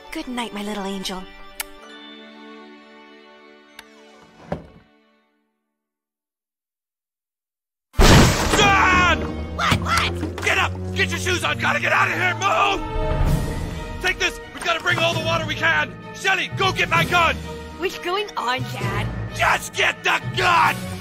Good night, my little angel. Dad! What? Get up! Get your shoes on! Gotta get out of here! Move! Take this! We've gotta bring all the water we can! Shelly, go get my gun! What's going on, Dad? Just get the gun!